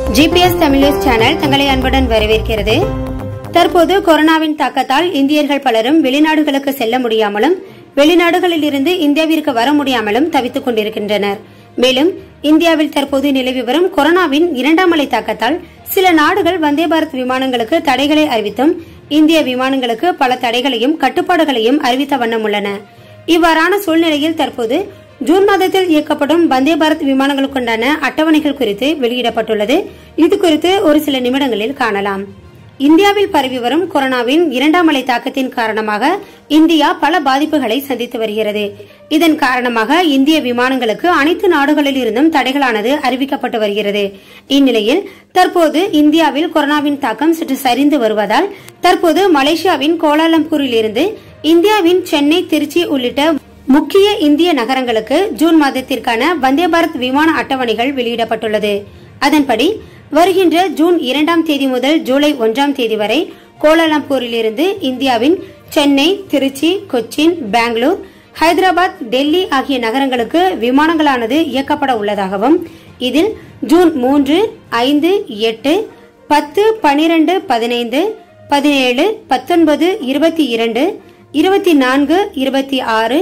GPS Tamil news channel தங்களை அன்புடன் வரவேற்கிறது. தற்போது கொரோனாவின் தாக்கத்தால் இந்தியர்கள் பலரும் வெளிநாடுகளுக்கு செல்ல முடியாமலும் வெளிநாடுகளில் இருந்து இந்தியாவிற்கு வர முடியாமலும் தவித்துக் கொண்டிருக்கின்றனர். மேலும் இந்தியாவில் தற்போது நிலவி வரும் கொரோனாவின் இரண்டாம் அலை தாக்கத்தால் சில நாடுகள் வந்தே பாரத் விமானங்களுக்கு தடைகளை அறிவித்தும் இந்திய விமானங்களுக்கு பல தடைகளையும் கட்டுப்பாடுகளையும் அறிவித்த வண்ணம் உள்ளன. இவ்வாறான சூழ்நிலையில் தற்போது ஜூன் மாதத்தில் இயக்கப்படும் வந்தே பாரத் விமானங்களுக்குண்டான அட்டவணைகள் குறித்து வெளியிடப்பட்டுள்ளது. இது குறித்து ஒரு சில நிமிடங்களில் காணலாம். இந்தியாவில் பரவி வரும் கொரோனாவின் இரண்டாம் அலை தாக்கத்தின் காரணமாக இந்தியா பல பாதிப்புகளை சந்தித்து வருகிறது. இதன் காரணமாக இந்திய விமானங்களுக்கு அனைத்து நாடுகளில் இருந்தும் தடைகளானது அறிவிக்கப்பட்டு வருகிறது. இந்நிலையில் தற்போது இந்தியாவில் கொரோனாவின் தாக்கம் சற்று சரிந்து வருவதால் தற்போது மலேசியாவின் கோலாலம்பூரில் இருந்து இந்தியாவின் சென்னை, திருச்சி உள்ளிட்ட முக்கிய இந்திய நகரங்களுக்கு ஜூன் மாதத்திற்கான வந்தே பாரத் விமான அட்டவணைகள் வெளியிடப்பட்டுள்ளது. அதன்படி வருகின்ற ஜூன் 2ஆம் தேதி முதல் ஜூலை 1ஆம் தேதி வரை கோலாலம்பூரில் இருந்து இந்தியாவின் சென்னை, திருச்சி, கொச்சின், பெங்களூர், ஹைதராபாத், டெல்லி ஆகிய நகரங்களுக்கு விமானங்களானது இயக்கப்பட உள்ளதாகவும் இதில் ஜூன் 3, 5, 8, 10, 12, 15, 17, 19, 22, 24, 26,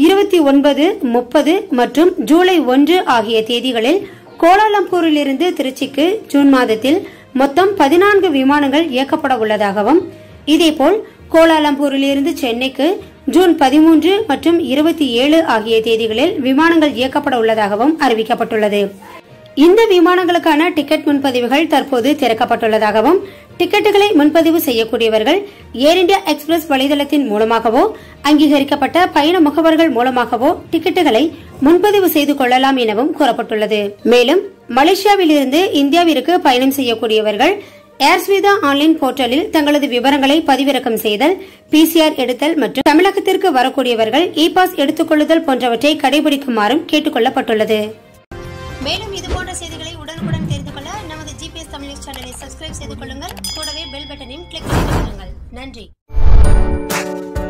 29, 30 மற்றும் ஜூலை 1 ஆகிய தேதிகளில் கோலாலம்பூரில் இருந்து திருச்சிக்கு ஜூன் மாதத்தில் மொத்தம் 14 விமானங்கள் இயக்கப்பட உள்ளதாகவும் இதேபோல் கோலாலம்பூரில் இருந்து சென்னைக்கு ஜூன் 13 மற்றும் 27 ஆகிய தேதிகளில் விமானங்கள் இயக்கப்பட உள்ளதாகவும் அறிவிக்கப்பட்டுள்ளது. இந்த விமானங்களுக்கான டிக்கெட் முன்பதிவுகள் தற்போது திறக்கப்பட்டுள்ளதாகவும் டிக்கெட்டுகளை முன்பதிவு செய்யக்கூடியவர்கள் ஏர் இந்தியா எக்ஸ்பிரஸ் வலைதளத்தின் மூலமாகவோ அங்கீகரிக்கப்பட்ட பயண முகவர்கள் மூலமாகவோ டிக்கெட்டுகளை முன்பதிவு செய்து கொள்ளலாம் எனவும் கூறப்பட்டுள்ளது. மேலும் மலேசியாவில் இருந்து இந்தியாவிற்கு பயணம் செய்யக்கூடியவர்கள் ஏர்ஸ்வீதா ஆன்லைன் போர்ட்டலில் தங்களது விவரங்களை பதிவிறக்கம் செய்தல், PCR எடுத்தல் மற்றும் தமிழகத்திற்கு வரக்கூடியவர்கள் இ-பாஸ் எடுத்துக் கொள்ளுதல் போன்றவற்றை கடைபிடிக்குமாறும் கேட்டுக் கொள்ளப்பட்டுள்ளது. மேலும் இதுபோன்ற செய்திகளை உடனுக்குடன் தெரிந்து கொள்ள நமது GPS தமிழ் நியூஸ் சேனலை சப்ஸ்கிரைப் செய்து கொள்ளுங்கள். கூடவே பெல் பட்டனையும் கிளிக் செய்து கொள்ளுங்கள். நன்றி.